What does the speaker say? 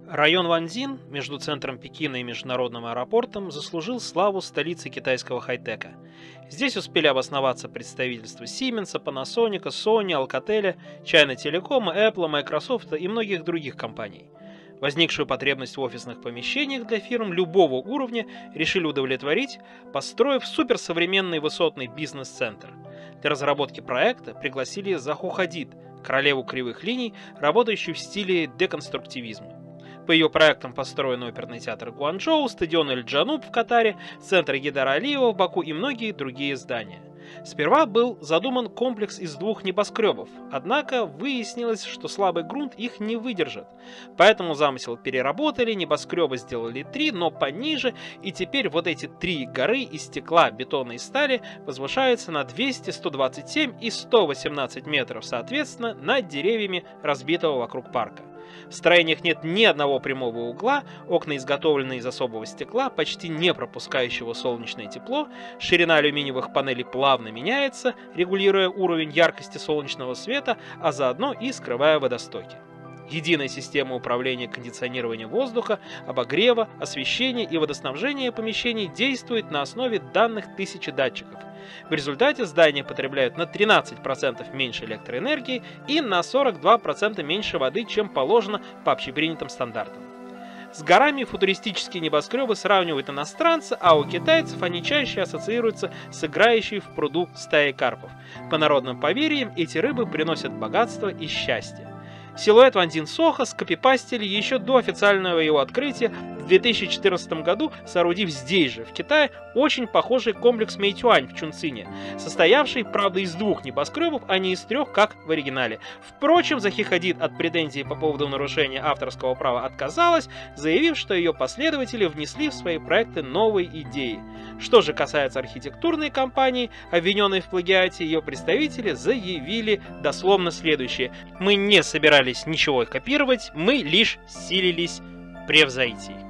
Район Ванзин между центром Пекина и международным аэропортом заслужил славу столицы китайского хай-тека. Здесь успели обосноваться представительства Siemens, Panasonic, Sony, Alcatel, China Telecom, Apple, Microsoft и многих других компаний. Возникшую потребность в офисных помещениях для фирм любого уровня решили удовлетворить, построив суперсовременный высотный бизнес-центр. Для разработки проекта пригласили Заху Хадид, королеву кривых линий, работающую в стиле деконструктивизма. По ее проектам построен оперный театр Гуанчжоу, стадион Эль-Джануб в Катаре, центр Гейдара Алиева в Баку и многие другие здания. Сперва был задуман комплекс из двух небоскребов, однако выяснилось, что слабый грунт их не выдержит. Поэтому замысел переработали, небоскребы сделали 3, но пониже, и теперь вот эти 3 горы из стекла, бетона и стали возвышаются на 200, 127 и 118 метров, соответственно, над деревьями разбитого вокруг парка. В строениях нет ни одного прямого угла, окна изготовлены из особого стекла, почти не пропускающего солнечное тепло, ширина алюминиевых панелей плавно меняется, регулируя уровень яркости солнечного света, а заодно и скрывая водостоки. Единая система управления кондиционирования воздуха, обогрева, освещения и водоснабжения помещений действует на основе данных тысячи датчиков. В результате здания потребляют на 13% меньше электроэнергии и на 42% меньше воды, чем положено по общепринятым стандартам. С горами футуристические небоскребы сравнивают иностранцы, а у китайцев они чаще ассоциируются с играющей в пруду стаей карпов. По народным поверьям, эти рыбы приносят богатство и счастье. Силуэт Ванзин Сохо скопипастили еще до официального его открытия в 2014 году, соорудив здесь же, в Китае, очень похожий комплекс Мэйтюань в Чунцине, состоявший, правда, из 2 небоскребов, а не из 3, как в оригинале. Впрочем, Захи Хадид от претензий по поводу нарушения авторского права отказалась, заявив, что ее последователи внесли в свои проекты новые идеи. Что же касается архитектурной компании, обвиненной в плагиате, ее представители заявили дословно следующее: «Мы не собирались ничего копировать, мы лишь силились превзойти».